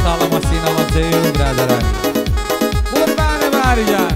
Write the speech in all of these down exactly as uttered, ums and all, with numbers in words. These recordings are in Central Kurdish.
خاڵە مەسینە مەجێ و برادەرانی قوربانە باریجان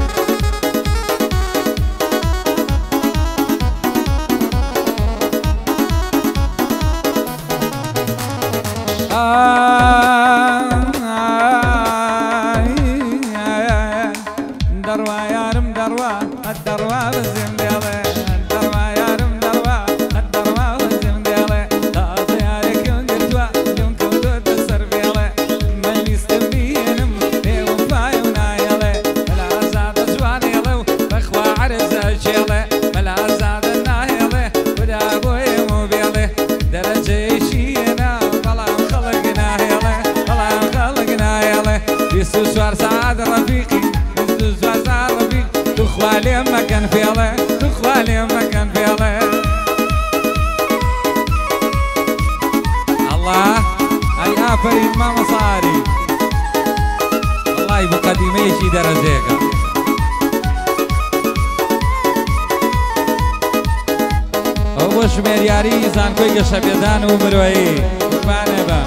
دەڕوا یارم دەڕوا دەڕوا بزیم دێڵێ دەڕوا یارم دەڕوا دەڕوا بزیم دێڵێ تازە یارێکم گرتووە لێم کەوتۆتە سەر بێڵێ مەلیستم بینم پێوەفای و نایەڵێ مەلازادە جوانێڵێ و بەخوا عەرزە چێڵێ مەلازادە نایەڵێ ودا بۆیەم و بێڵێ دەرەجەیەشی هێنا بەڵام خەڵک نایەڵێ بەڵام خەڵک نایەڵێ بیست و چوار سەعات ڕەفیقی بیست و چوار سەعات ڕەفیق توخوا لێم مەکەن فێڵێ توخوا لێم مەکەن فێڵێ الله ئەی ئافەرین مامە ساری وەڵای بۆ قەدیمەیەکی دەرەجەیەکە ئەو بۆ ژمێریاری زانکۆی گەشەبێدان و مرۆیی قوربانێ بە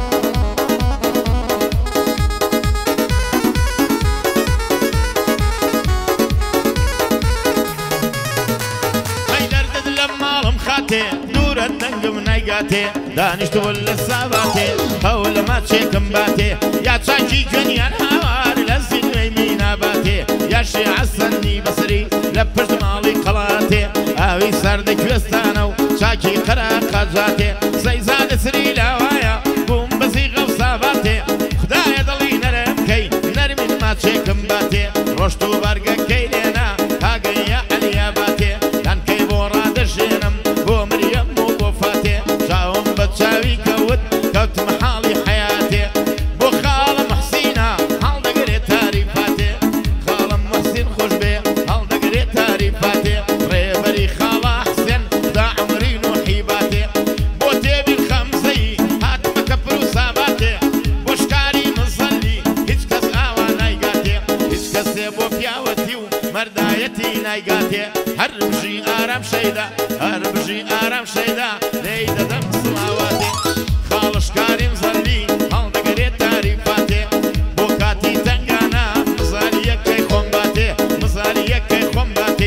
دوورە دەنگم نایگاتێ دانیشتووە لە ساواتێ هەوڵە ماچێکم باتێ یا چاکی گوێنیان هاوار لە زیندوی میناباتێ یا شێعەسەنی بەسەری لە پشت ماڵی قەڵاتێ ئاوی سەردە کوێستانە و چاکی قەراق قاجاتێ سەیزادە سری لاوایە بووم بەزی غەو ساواتێ خدایە دڵی نەرەمکەی نەرمین ماچێکم باتێ ڕۆشت و بەرگەکەی لێنا هاگەیە ئەلیا باتێ یانکەی بۆ ڕادەژێنم بۆ مریەم و بۆ فاتێ چاوم بە چاوی کەوت کەوتم حاڵی حەیاتێ بۆ خاڵم حسینە هەڵدەگرێت تاریفاتێ خاڵم محسین خۆش بێ هەڵدەگرێت تاریفاتێ ڕێبەری خاڵە حسێن دا عمرین و حیباتێ بۆ تێبی خەمزەی هاتمەکە پر و ساباتێ بۆ شکاری مزەلی هیچ کەس ئاوا نایگاتێ هیچ کەسێ بۆ پیاوەتی و مەردایەتی نایگاتێ هەر بژی ئارام شەیدا هەر بژی ئارام شەیدا لێی دەدەم سڵاواتێ خاڵشکاریم زەلی هەڵدەگرێت تاریفاتێ بۆ کاتی تەنگانە مزاریەکەی خۆم باتێ مزاریەکەی خۆم باتێ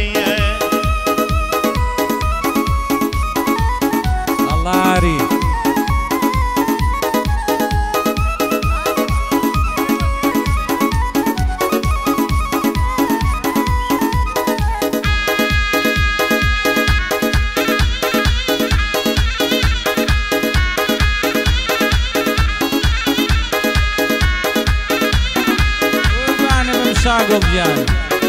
ئەڵاری شاگل جان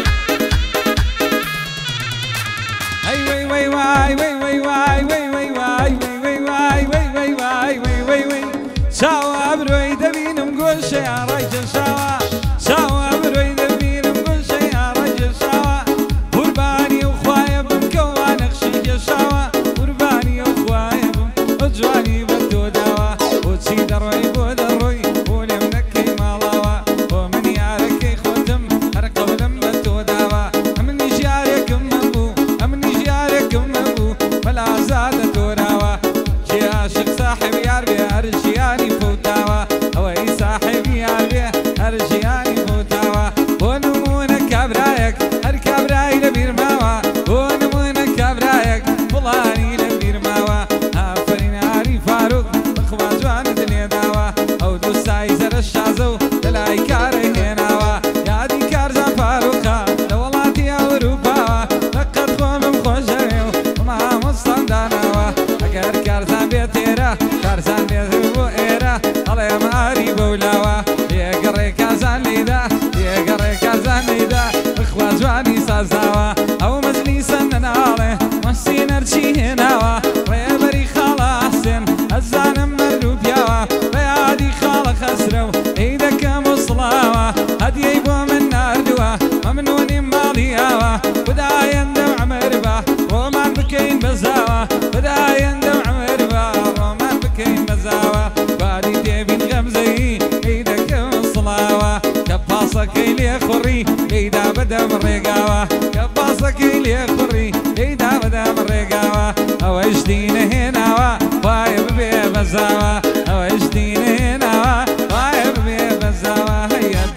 هی وی وی وای وی وی وای وی وی وای وی وی وای وی وی وای وی وی وی شاوا بروی دبینم گوشه آرایج شاوا شاوا بروی دبینم گوشه آرایج شاوا قربانی و خوایم کوا نقشی شاوا قربانی و خوایم جوانی بدو دوا و چی دروی بود دروی ولم نکی مالاوا و من یارکی خودم هر قولم بدو دوا امنی جارکم مبو امنی جارکم مبو بلا زاد دوراوا جی عاشق صاحب یار بی ارجیانی فوتاوا اوی صاحب یار بی ارجیانی فوتاوا و نمونه کبرایک هر کبرای لبیر ماوا و نمونه کبرایک فلانی لبیر ماوا آفرین عاری فاروق بخوا جوان دنیا داوا او دوستای زر شازو دلای کاری هناوا یادی کارزان فاروقا دولتی اوروپاوا فقط خوامم خوشویو وما مستان داناوا اگر کارزان بیتیرا کارزان بیتو بو ایرا علیم عاری بولاوا یگری کارزان لیدا یگری کارزان لیدا بخوا جوانی سازاوا او مجلیسن نناله محسین ارچی هناوا ریبری خالا حسین الزانم مرلو بیاوا بیادی خالا خسرو ایدکم وصلاوا هدیی بو من ناردوا ممنونی مالیاوا بداین دو عمر با رومان بکین بزاوا بداین دو عمر با رومان بکین بزاوا بادی دیبین غمزی ایدکم وصلاوا کپاسکی لی خوری ایدا بدم رگاوا کپاسکی لی خوری ایدا بدم رگاوا اوش دین هناوا وای ببی بزاوا اوش دین هناوا وای ببی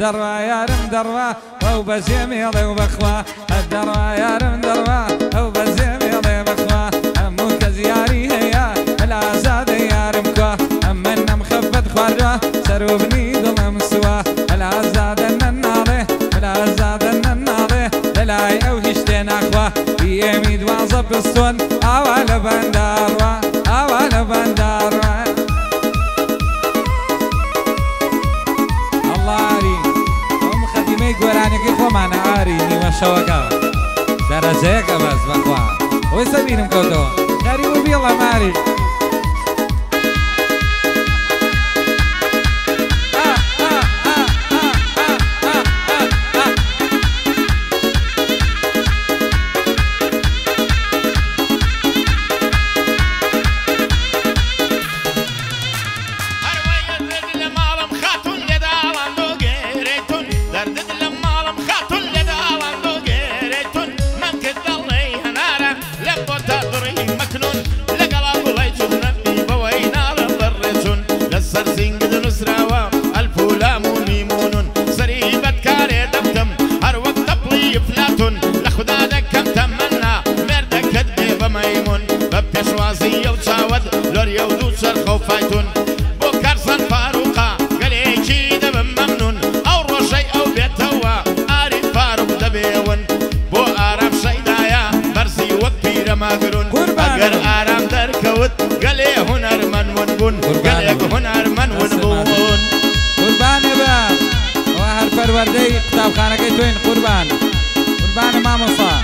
الدروا يارم دروا او بزيمي وبخوا الدروا يارم دروا او بزيمي وبخوا امك زياري هيا العزاد يارم كوا امنا مخبط خواجه سروبني ظلم سوا العزاد الناضي العزاد الناضي دلاي او هشتين اخوا يميد وعصب الصون اوال بنداروا اوال بنداروا الله عاري هم خديمي قراني كي خو معنا عاري نيوه شوكا درجيك بس بخوا ويسمينهم كوتو خريبو بي الله ماري اگر آرام در کوت گله هنر من ونبون گله هنر من ونبون قربان با و هر پرورده کتاب خانه که توین قربان قربان ما مصا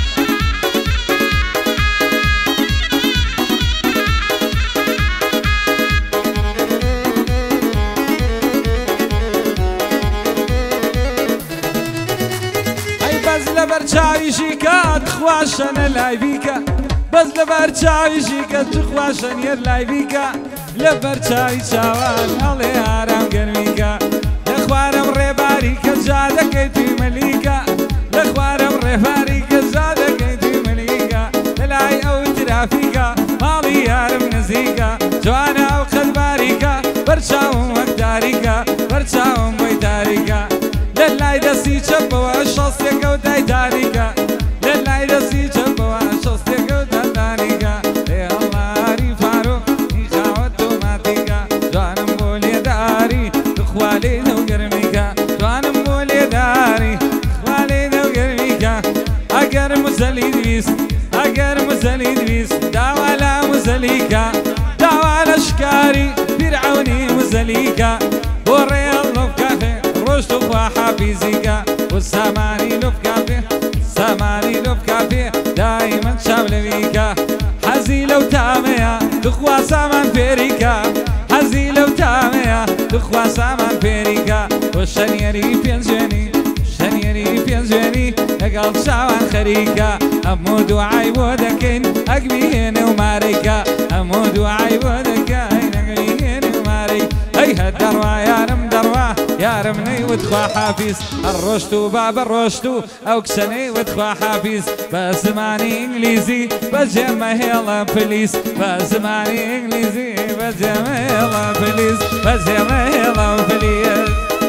ای بز لبرچاوی شیکات خواشن لایبیکا بس لبرچاوی شیکت خواشن یر لایبیکا لبرچاوی چاوان هلی آرام گرمیکا لخوارم ریباری که جاده که توی ملیکا لخوارم ریباری که جاده که توی ملیکا للای او ترافیکا مالی یارم نزیکا جوانا او خدباریکا برچاوم وقداریکا برچاوم ویداریکا للای دستی چپ و شخصی کودای داریکا للای دستی چپ و شخصی کودای داریکا ای الله ری فارو خاوت ماتیکا جوانم بولی داری خوالی دو گرمیکا جوانم بولی داری خوالی دو گرمیکا اگر مزلی دویس اگر مزلی دویس داوالا مزلیکا داوالا شکاری فرعونی مزلیکا بوری الله بکافه رشد و حافظیکا والسماني لو بكافيه سماني لو بكافيه دايما شامل بيكا حزي لو تاميا تخوى سامان فيريكا حزي لو تاميا تخوى سامان فيريكا والشنيري بينزوني شنيري بينزوني قلب شاوان خريكا أمود وعيبودكين أقبيهن وماريكا أمود وعيبودكين أقبيهن وماريكا هي هالدروة يا رم دروة يا رمني وتخوى حافيز الرشتو باب الرشتو او كسني وتخوى حافيز بزماني انجليزي بجمع هيلا بليز بزماني انجليزي بجمع هيلا بليز بجمع هيلا بليز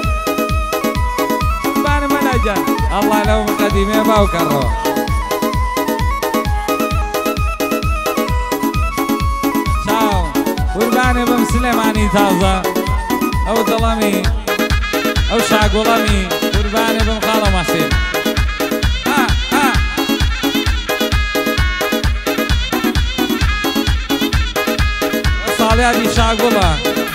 بان ملاجا الله لو مقدمي باوكرو شاو قرباني بمسلماني تازة او ظلمي او شاقولمي قرباني بمخالة محسن ها ها وصالي هذه شاقولة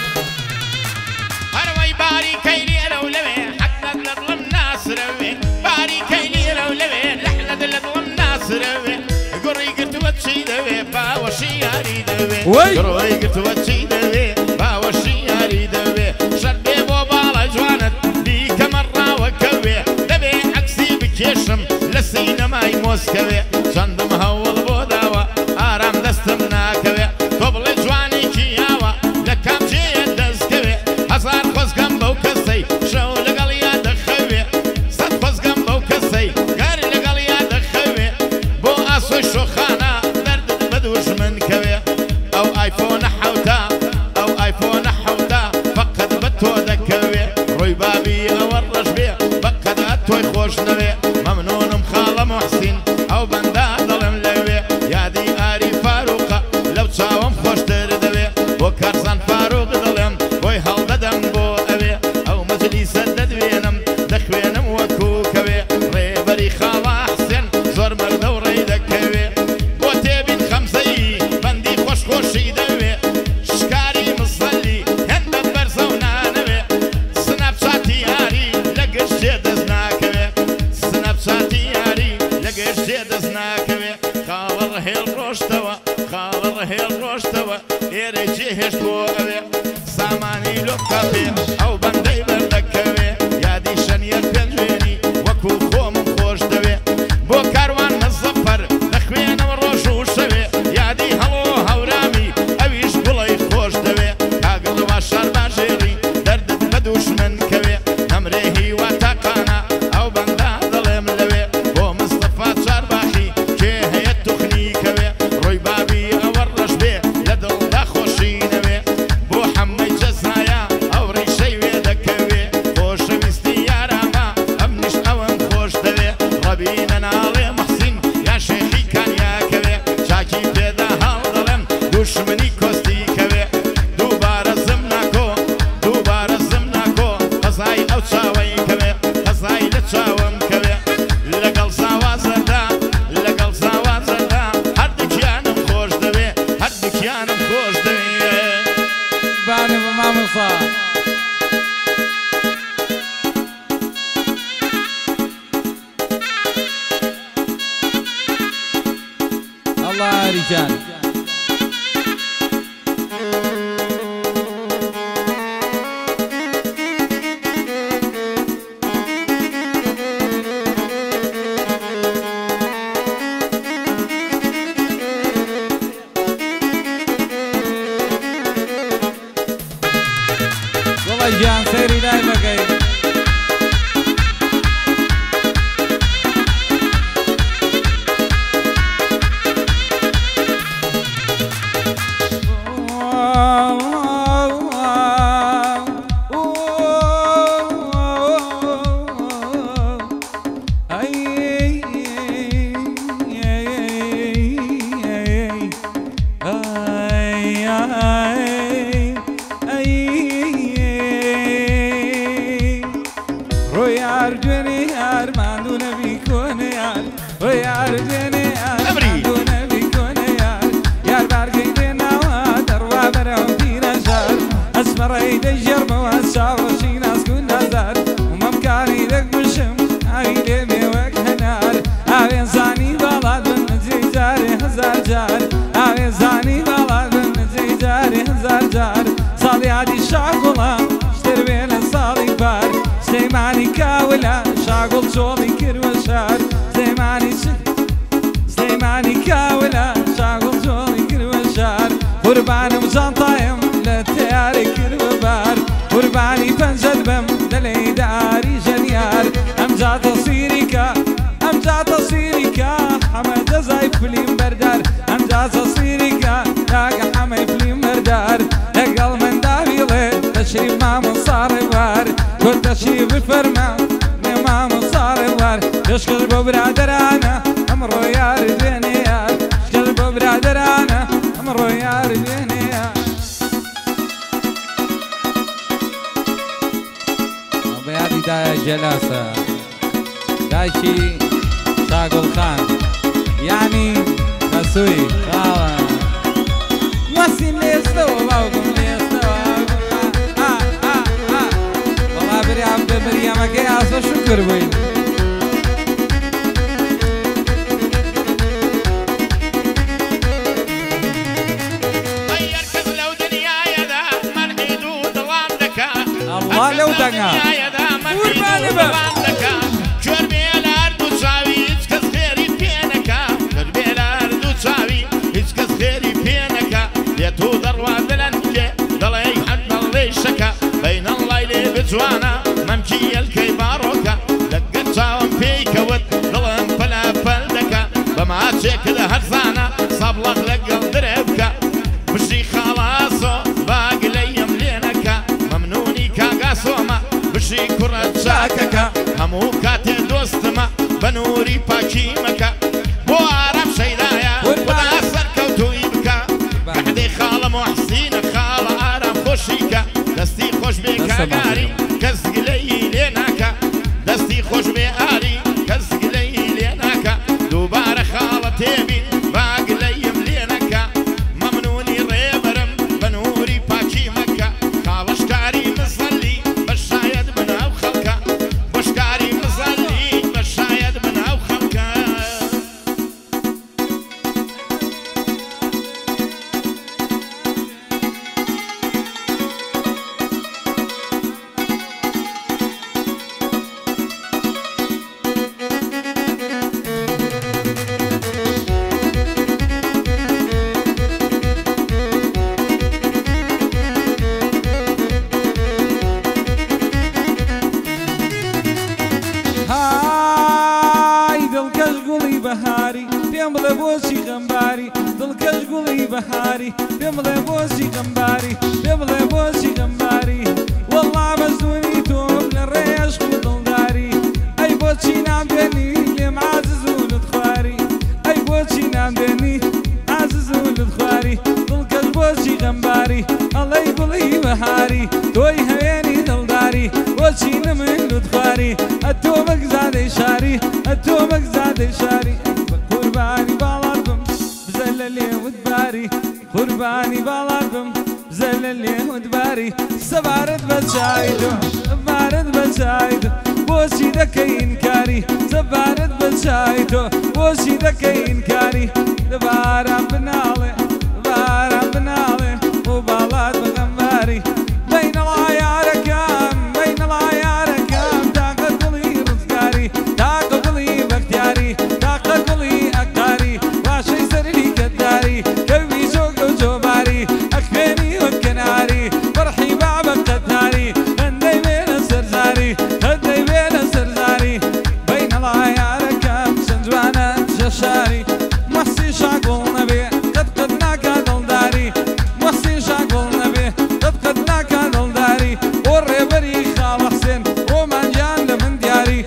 هروي باري كيلي رولوي حقنا نظلم ناس روي باري كيلي رولوي لحنا نظلم ناس روي قري قلت وتشي دوي باوشي ياري دوي قري قلت وتشي دوي باوشي ياري دوي شربي بوبالا جوانت ليك مرة وكوي دبي عكسي بكيشم لسينا ماي موسكوي شندم هول بوداوا آرام دستم ناكوي طبل جواني كياوا لكام جي دزكوي هزار خوزقم بوكسي شو لقليا دخوي صد خوزقم بوكسي قاري لقليا دخوي بو اسو شوخانا درد بدوش من كوي او ايفون حوتا او ايفون حوتا فقد بتو دكوي روي بابي ئەوەڕەش بێ بەقەدات تۆی خۆش نەوێ مەمنونم خاڵە محسین ئەو بەندا دەڵێم لەوێ یادی ئاری فاروقە لەو چاوم خۆشتر دەوێ بۆ کارزان فاروق دەڵێم بۆی هەڵدەدەم بۆ ئەوێ ئەو مەجلیسە دەدوێنم دەخوێنم وەکو کەوێ ڕێبەری خاڵە حسێن زۆر مەردە و ڕێی دەکەوێ بۆ تێبین خەمزەی بەندی خۆش خۆشی دەوێ شکاری مسەلی هەندە بەرزە و نانەوێ سنەپچاتی یاری لە گەشتێ دەست ناکەوێ سنەپچاتی یاری لە گەشتێ دەست ناکەوێ خاڵە ڕهێڵ ڕۆشتەوە خاڵە ڕهێڵ ڕۆشتەوە ئێرە جێهێشت بۆ ئەوێ سامانی لۆ کافێ ئەو بەندەی بەردەکەوێ یادی شەنیە پێنجێنی وەکو خۆمم خۆش دەوێ بۆ کاروان مەزەفەر دەخوێنەوە ڕۆژ و شەوێ یادی هەڵۆ هەورامی ئەویش گوڵەی خۆش دەوێ کاگەڵەوە شار باژێڕی دەردت بە دووشمن کەوێ ئەمرێ هیوا تاقانە ئەو بەندا دەڵێم لەوێ بۆ مستەفا چارباخی کێ هەیە توخنی کەوێ ڕۆی بابی ئەوە ڕەش بێ لە دڵدا خۆشی نەوێ بۆ حەمەی جەزایە ئەو ڕیشەی وێ دەکەوێ خۆشەویستی یارامە ئەمنیش ئەوەم خۆش دەوێ ڕەبینە ناڵێ محسین یا شێخی کانیاکەوێ چاکی پێدا هەڵ دەڵێم دوشمنی کۆستی کەوێ دووبارە زم ناکۆ دووبارە زم ناکۆ قەزای ئەو چاوەی کەوێ قەزای لە چاوم کەوێ لەگەڵ زاوازەدا لەگەڵ زاوازەدا هەردووکیانم خۆش دەوێ هەردووکیانم خۆش دەوێ بانە بە مامۆستا الله ریجان والله جان سيري دايما قايل شاغل شوڵی کردوە شار سلێمانی سلێمانی کاولا شاغل شوڵی کردوە شار قوربانم جانتایم لە تیارێ کردوە بار قوربانی پەنجەت بم دەلێی داری ژەنیار ئەمجا تەسویریکە ئەمجا تەسویریکە حەمە جەزای فلیم بەردار ئەمجا تەسویریکە تاکە حەمەی فلیم بەردار لەگەڵ من داویڵێ تەشریف مامۆستا ڕێوار تۆ تەشریف بفەرمە شکر بۆ برادرانە ئەمڕۆ یاری دوێنێ یار شکر بۆ برادرانە ئەمڕۆ یاری دوێنێ یار بە یادی دایە جەلاسە دایکی شاگوڵ خان یعنی خەسووی خاوە وەسیم لێستەوە باوکم لێستەوە وەڵا بریام بە بریامەکەی ئاسۆ شکر بووین لو دنگا قوربانی بە کوێربێ لە هەردوو چاوی هیچ کەس خێری پێ نەکا کوێربێ لە هەردوو چاوی هیچ کەس خێری پێ نەکا لێت و دەڕوا دلەنکێ دەڵێ هەر دەڵێ شەکە بەینەڵای لێ بجوانە مەمکی ئەلکەی باڕۆکە لەگەر چاوم پێی کەوت دڵم پەلاپەل دەکە بە ماچێک لە هەرزانە سەبڵەق لەگەڵ درێ بکە بشی خاڵاسۆ باگلەیم لێ نەکە مەمنونی کاگاسۆمە خۆشی کوڕە چاکەکە هەموو کاتێ دۆستمە بە نووری پاکی مەکە بۆ ئارام شەیدایە خدا سەرکەوتووی بکە کەحدەی خاڵە محسینە خاڵە ئارام خۆشیکە دەستی خۆش بێ کاگاری کەس گلەی لێ ناکە دەستی خۆش بێ ئاری کەس گلەی لێ ناکە دووبارە خاڵە تێبین با گلەیم لێ نەکە مەمنونی ڕێبەرم بە نووری پاکی مەکە خاڵەشکاری مزەلی بە شاید بناو خەڵکە بەشکاری مزەلی بە شاید بناو خەڵکە بهاری پێم بڵێ بۆچی غەمباری دڵکەش گوڵی بەهاری پێم بڵێ بۆچی غەمباری پێم بڵێ بۆچی غەمباری وەڵڵا مەزدوونی تۆم لە ڕێژ و دڵداری ئەی بۆچی نامدێنی لێم عاجز و لەتخواری ئەی بۆچی نامدێنی عاجز و لەتخواری دڵکەش بۆچی غەمباری ئەڵەی گوڵی بەهاری تۆی هەوێنی دڵداری بۆچی نەمن لەتخواری ئەتۆ مەگزادەی شاری ئەتۆ مەگزادەی شاری قوربانی باڵات بم بزە لە لێوت باری قوربانی باڵات بم بزە لە لێوت باری سەبارەت بە چای تۆ سەبارەت بە چای تۆ بۆچی دەکەی ئینکاری سەبارەت بە چای تۆ بۆچی دەکەی ئینکاری دەباران بناڵێ دەباران بناڵێ بۆ باڵات بە غەمباری بەینەڵا یارەکەم بەینەڵا یارەکەم تاقە دڵی ڕزگاری تاقە دڵی بەختیاری تاقە دڵی ئەکاری باشەی سەرلی کەتداری کەوی جۆگە و جۆباری ئەخوێنی وەک کەناری فەرحی بابە قەتاری هەندەی وێنە سەرزاری هەندەی وێنە سەرزاری بەینەڵا یارەکەم چەند جوانە جەشاری مەحسی شاگوڵ نەبێ قەت قەت ناکا دڵداری مەحسی شاگوڵ نەبێ قەت قەت ناکا دڵداری بۆ ڕێبەری خاڵە حسێن ڕۆمانجیان لە من دیاری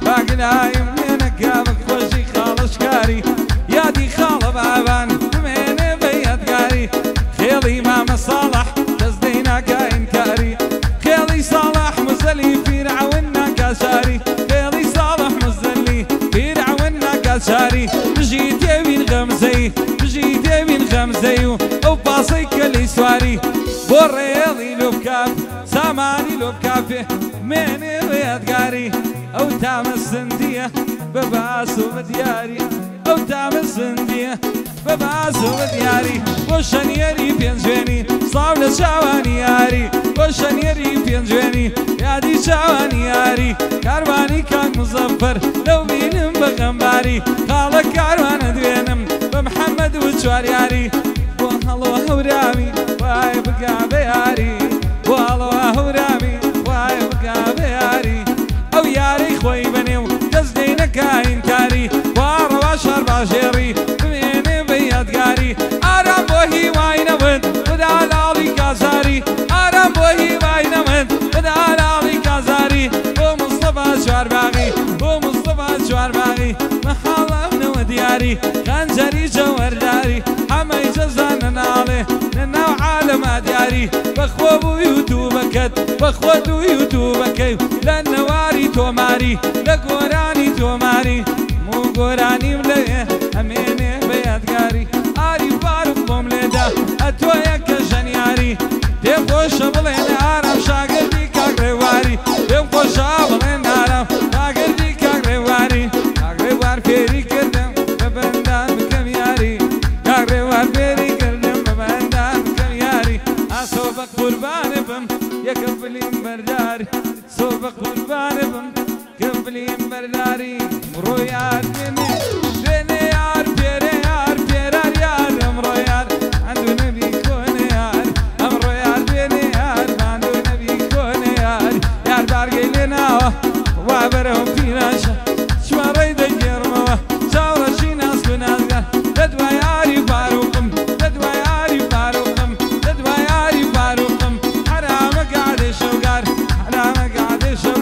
باگلایم لێنەکە بە خۆشی خاڵەشکاری یادی خاڵە بابان بمێنێ بە یادگاری خێڵی مامە ساڵح کەس دەی ناکا ئینکاری خێڵی ساڵح مزەلی فیرعون ناکا شاری خێڵی ساڵح مزەلی فیرعون ناکا شاری بژی تێوین غەمزەی بژی تێوین غەمزەی و ئەو پاسەی کەلی سواری بۆ ڕێڵی لۆ بکاپ سامانی لۆ بکاپێ مێنێ بە یادگاری ئەو تامە سندیە بە باس و بە دیاری ئەو تامە سندیە بە باس و بە دیاری بۆ شەنیەری پێنجوێنی سڵاو لە چاوانی یاری بۆ شەنیەری پێنجوێنی یادی چاوانی یاری کاروانی کاک مزەفەر لەو بینم بە غەمباری خاڵە کاروانە دوێنم بە محەممەد و چواریاری بۆ هەڵۆ هەورامی وای بگا بە یاری بۆ هەڵەوە هەورامی وای بگا بە یاری ئەو یارەی خۆی بەنێو کەس دەی نەکا ئینکاری وا ڕەوا شار باژێڕی بمێنێ بە یادگاری ئارام بۆ هیوای نەبن بدا لاڵی کازاری ئارام بۆ هیوای نەبن بدا لاڵی کازاری بۆ مستەفا چوارباغی بۆ مستەفا چوارباغی مەحاڵە ئەونەوە دیاری خەنجەری جەوهەرداری هەمەی جەزان نەناڵێ نەناو عالەما دیاری بەخۆ بوو یوتوبەکەت بەخۆ دوو یوتوبەکەی لە نەواری تۆماری لە گۆرانی تۆماری مو گۆرانیم لەوێ ئەمێنێ بە یادگاری ئاری فاروق بۆم لێدا ئەتۆیە کە ژەنیاری پێم خۆشە بڵێن ئارام شاگردی کاک ڕێواری پێم خۆشە بڵێن ئارام شاگردی کاک ڕێواری کاک ڕێوار فێری کردم بە بەندان بکەم یاری کاک ڕێوار فێری کردم بە بەندان بکەم یاری ئاسۆ بە قوربانە بم یەکە بلیم بەرداری سۆ بە قوربانە بم کە بلیم بەرداری ڕۆ یار دوێنێ دوێنێ یار پێرە یار پێرار یار ئەمڕۆ یار هەندوو نەبی کۆنە یار ئەمڕۆ یار دوێنێ یار هەندوو نەبی کۆنە یار یار بارگەی لێ ناوە وا بەرەو پیرانشە چوارەی دەگێڕمەوە چاوڕەشی ناسک و نازگار لە دوای یاری فاروقم لە دوای یاری فاروقم لە دوای یاری فاروقم حرامە گادێ شەوگار حرامە گادێ شەو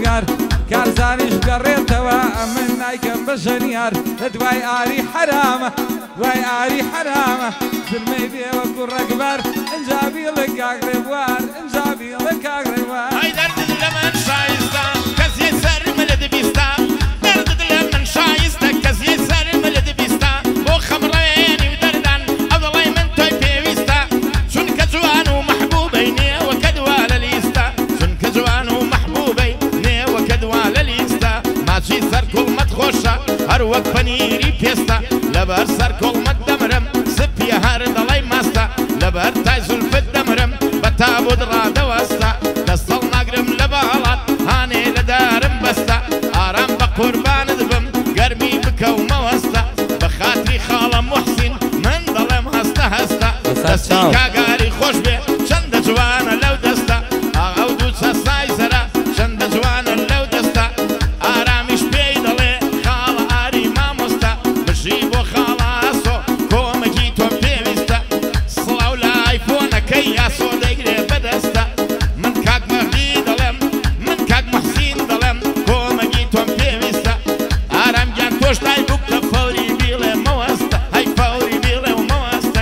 کارزانیش گەڕێتەوە ئەمن نایکەم بە ژەنیار لە دوای ئاری حرامە دوای ئاری حرامە زلمەی بێوەکو ڕەگبار ئەنجا بیڵێ کاگڕێ بوار ئەنجا بیڵێ کاگڕێ بوار ئەی دەردت لە من شایستە کەسی سەرمە لە دەبیستە دەردت لە من شایستە کەسی سەرمە لە دەبیستە بۆ خەمڕێنی و دەردان ئەو دەڵێ من تۆی پێویستە چونکە جوان و مەحبوبەی نێوەکە دوا لە لیستە چونکە جوان و مەحبوبەی نێوەکە دوا لە لیستە ماچی سەر کوڵمەت خۆشە هەر وەک پەنیری پێستە لەبەر سەر کوڵمەت دەمرم سپیە هەر دەڵێ ماستە لەبەر تای زولفت دەمرم بە تابوت ڕادەوەستە دەستەڵ ناگرم لە باڵات هانێ لە دارم بەستە ئارام بە قوربانت بم گەرمی بکەومەوەستە بە خاتری خاڵە موحسین من دەڵێم هەستە هەستە دەستی کاگاری خۆش بێ چەندە جوانە لەو دەستە ئەو دوو چەسای زەرە چەندە جوانە لەو دەستە ئارامیش پێی دەڵێ خاڵە ئاری مامۆستا بژی بۆ خاڵە ئاسۆ کۆمەکی تۆم پێویستە سڵاو لە ئایفۆنەکەی یاسۆ دەیگرێ بەدەستە من کاک مەهدی دەڵێم من کاک موحسین دەڵێم کۆمەکی تۆم پێویستە ئارام گیان تۆش تای بووکە فەوری بیڵێ مەوەستە هەی فەوری بیڵێ و مەوەستە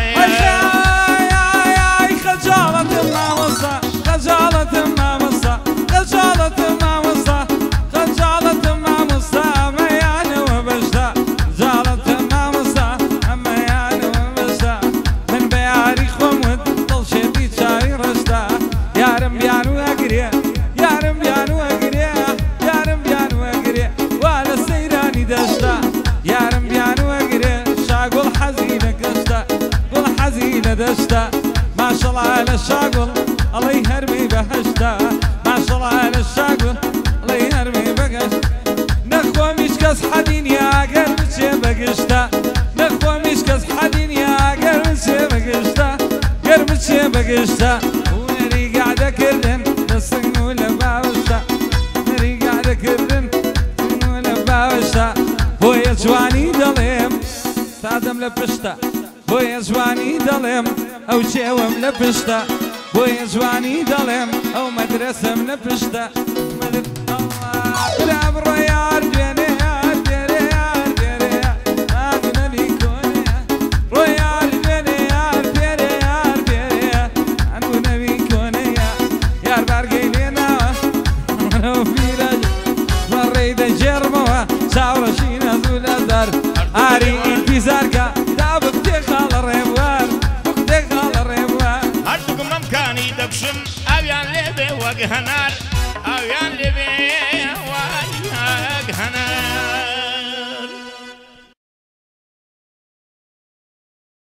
خەجاڵەتم مامۆستا خەجاڵەتم مامۆستا خەجاڵەتم مامۆستا خەجاڵەتم مامۆستا ئەمەیانەوە بەشدا جاڵەتم مامۆستا ئەمەیانەوە بەشدا من بە یاری خۆم وت دڵشێتی چاوی ڕەشدا یارم بیان و ئەگرێ یارم بیان و ئەگرێ یارم بیان و ئەگرێ وا لە سەیرانی دەشتا یارم بیان و ئەگرێ شاگوڵ حەزی لە گەشتا گوڵ حەزی لە دەشتا ماشەڵا لە شاگوڵ ئەڵەی هەرمی بەهەشتا ماشەڵا لە شاگوڵ ئەڵەی هەرمی بەگەشت نەخۆمیش کەس حەدی نیە ئەگەر بچێ بەگشتا نەخۆمیش کەس حەدی نیە ئەگەر بچێ بەگشتا گەر بچێ بەگشتا وەری گادەکردن لە سنگ و لە باوەشتا وەری گادەکردن و لە باوەشتا بۆیە جوانی دەڵێم سادەم لە پشتە بۆیە جوانی دەڵێم ئەو چێوەم لە پشتە بۆیە جوانی دەڵێم ئەو مەدرسەم لە پشتە برا بڕۆ یار دوێنێ یار دێرێ یار دێرێ ئاگو نەبی کۆنێ ڕۆ یار دوێنێ یار دێرێ یار دێرێ ئاگو نەبی کۆنێ یار بارگەی لێناوە منەوە پیرەج بەڕێی دەجێڕمەوە چاوڕەشی نەزوو لە دەر ئاری ئینتیزارکە دا بکتێ خاڵە ڕێبوار بکتێ خاڵە ڕێبوار هەردووکم ئەمکانی دەبشم ئەویان لێبێ وەک هەنار ئەویان